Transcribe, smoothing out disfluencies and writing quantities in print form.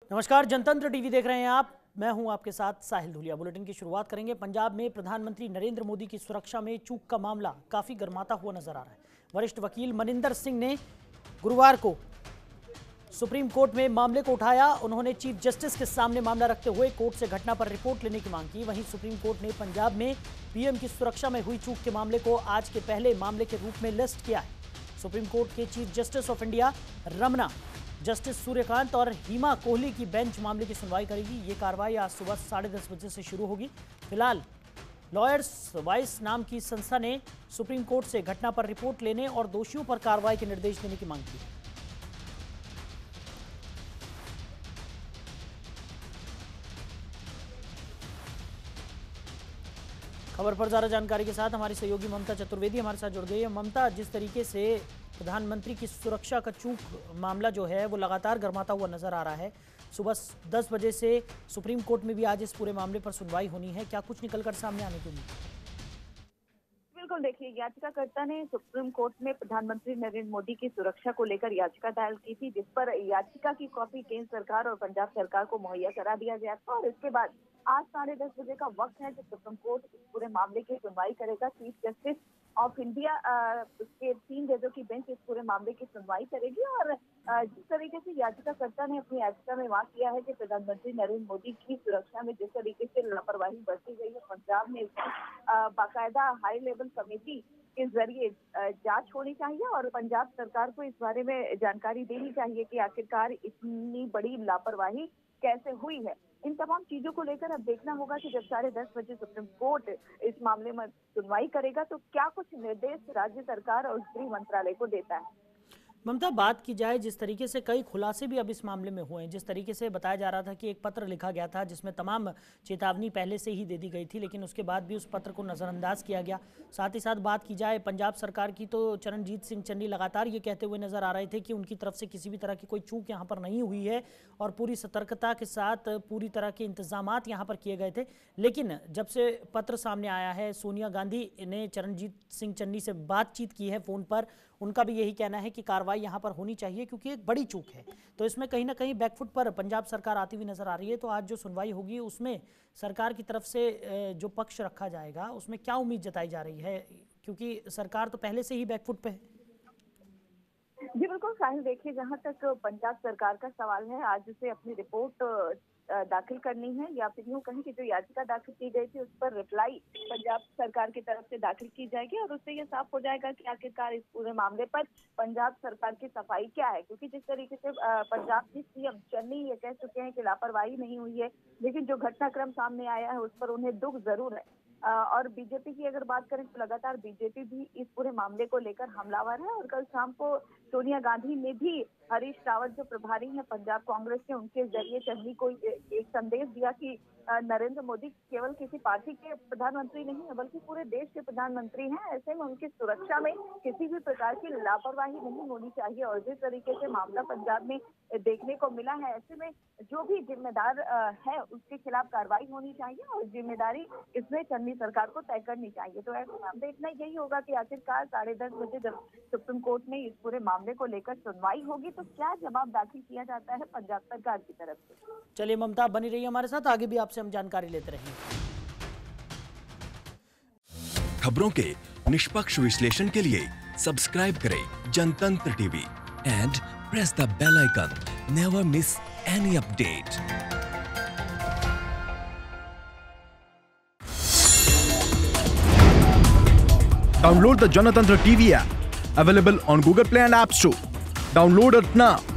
नमस्कार, जनतंत्र टीवी देख रहे हैं आप। मैं हूं आपके साथ साहिल धुलिया। बुलेटिन की शुरुआत करेंगे। पंजाब में प्रधानमंत्री नरेंद्र मोदी की सुरक्षा में चूक का मामला काफी गर्माता हुआ नजर आ रहा है। वरिष्ठ वकील मनिंदर सिंह ने गुरुवार को सुप्रीम कोर्ट में मामले को उठाया। उन्होंने चीफ जस्टिस के सामने मामला रखते हुए कोर्ट से घटना पर रिपोर्ट लेने की मांग की। वहीं सुप्रीम कोर्ट ने पंजाब में पीएम की सुरक्षा में हुई चूक के मामले को आज के पहले मामले के रूप में लिस्ट किया है। सुप्रीम कोर्ट के chief justice of India Ramana, justice Suryakant और हिमा कोहली की बेंच मामले की सुनवाई करेगी। ये कार्रवाई आज सुबह 10:30 बजे से शुरू होगी। फिलहाल लॉयर्स वाइस नाम की संस्था ने सुप्रीम कोर्ट से घटना पर रिपोर्ट लेने और दोषियों पर कार्रवाई के निर्देश देने की मांग की। खबर पर ज्यादा जानकारी के साथ हमारी सहयोगी ममता चतुर्वेदी हमारे साथ जुड़ गई है। ममता, जिस तरीके से प्रधानमंत्री की सुरक्षा का चूक मामला जो है वो लगातार गर्माता हुआ नजर आ रहा है। सुबह 10 बजे से सुप्रीम कोर्ट में भी आज इस पूरे मामले पर सुनवाई होनी है। क्या कुछ निकलकर सामने आने की उम्मीद? बिल्कुल, देखिए, याचिकाकर्ता ने सुप्रीम कोर्ट में प्रधानमंत्री नरेंद्र मोदी की सुरक्षा को लेकर याचिका दायर की थी, जिस पर याचिका की कॉपी केंद्र सरकार और पंजाब सरकार को मुहैया करा दिया गया था। और इसके बाद आज 10:30 बजे का वक्त है जब सुप्रीम कोर्ट इस पूरे मामले की सुनवाई करेगा। चीफ जस्टिस ऑफ इंडिया के 3 जजों की बेंच इस पूरे मामले की सुनवाई करेगी। और जिस तरीके से याचिकाकर्ता ने अपनी याचिका में मांग किया है कि प्रधानमंत्री नरेंद्र मोदी की सुरक्षा में जिस तरीके से लापरवाही बरती गई है, पंजाब में बाकायदा हाई लेवल कमेटी के जरिए जांच होनी चाहिए और पंजाब सरकार को इस बारे में जानकारी देनी चाहिए कि आखिरकार इतनी बड़ी लापरवाही कैसे हुई है। इन तमाम चीजों को लेकर अब देखना होगा कि जब 10:30 बजे सुप्रीम कोर्ट इस मामले में सुनवाई करेगा तो क्या कुछ निर्देश राज्य सरकार और गृह मंत्रालय को देता है। ममता, बात की जाए जिस तरीके से कई खुलासे भी अब इस मामले में हुए हैं, जिस तरीके से बताया जा रहा था कि एक पत्र लिखा गया था जिसमें तमाम चेतावनी पहले से ही दे दी गई थी, लेकिन उसके बाद भी उस पत्र को नज़रअंदाज किया गया। साथ ही साथ बात की जाए पंजाब सरकार की, तो चरणजीत सिंह चन्नी लगातार ये कहते हुए नजर आ रहे थे कि उनकी तरफ से किसी भी तरह की कोई चूक यहाँ पर नहीं हुई है और पूरी सतर्कता के साथ पूरी तरह के इंतजामात यहाँ पर किए गए थे। लेकिन जब से पत्र सामने आया है, सोनिया गांधी ने चरणजीत सिंह चन्नी से बातचीत की है फ़ोन पर, उनका भी यही कहना है कि कार्रवाई यहाँ पर होनी चाहिए क्योंकि एक बड़ी चूक है। तो इसमें कहीं ना कहीं बैकफुट पर पंजाब सरकार आती हुई नजर आ रही है। तो आज जो सुनवाई होगी उसमें सरकार की तरफ से जो पक्ष रखा जाएगा उसमें क्या उम्मीद जताई जा रही है, क्योंकि सरकार तो पहले से ही बैकफुट पे है। जी बिल्कुल साहिल, देखिए, जहां तक पंजाब सरकार का सवाल है, आज उसे अपनी रिपोर्ट दाखिल करनी है या फिर यूँ कहें कि जो याचिका दाखिल की गई थी उस पर रिप्लाई पंजाब सरकार की तरफ से दाखिल की जाएगी और उससे ये साफ हो जाएगा कि आखिरकार इस पूरे मामले पर पंजाब सरकार की सफाई क्या है। क्योंकि जिस तरीके से पंजाब के सीएम चन्नी ये कह चुके हैं कि लापरवाही नहीं हुई है, लेकिन जो घटनाक्रम सामने आया है उस पर उन्हें दुख जरूर है। और बीजेपी की अगर बात करें तो लगातार बीजेपी भी इस पूरे मामले को लेकर हमलावर है। और कल शाम को सोनिया गांधी ने भी हरीश रावत जो प्रभारी हैं पंजाब कांग्रेस के, उनके जरिए चन्नी को एक संदेश दिया कि नरेंद्र मोदी केवल किसी पार्टी के प्रधानमंत्री नहीं है बल्कि पूरे देश के प्रधानमंत्री हैं। ऐसे में उनकी सुरक्षा में किसी भी प्रकार की लापरवाही नहीं होनी चाहिए। और जिस तरीके से मामला पंजाब में देखने को मिला है, ऐसे में जो भी जिम्मेदार है उसके खिलाफ कार्रवाई होनी चाहिए और जिम्मेदारी इसमें चन्नी सरकार को तय करनी चाहिए। तो ऐसे में देखना यही होगा कि आखिरकार 10:30 बजे जब सुप्रीम कोर्ट में इस पूरे मामले को लेकर सुनवाई होगी तो क्या जवाब दाखिल किया जाता है पंजाब सरकार की तरफ से। चलिए ममता, बनी रही हमारे साथ, आगे भी आपसे हम जानकारी लेते रहेंगे। खबरों के निष्पक्ष विश्लेषण के लिए सब्सक्राइब करें Janatantra TV and press the bell icon. Never miss any update. Download the Janatantra TV app, available on Google Play and App Store. Download it now.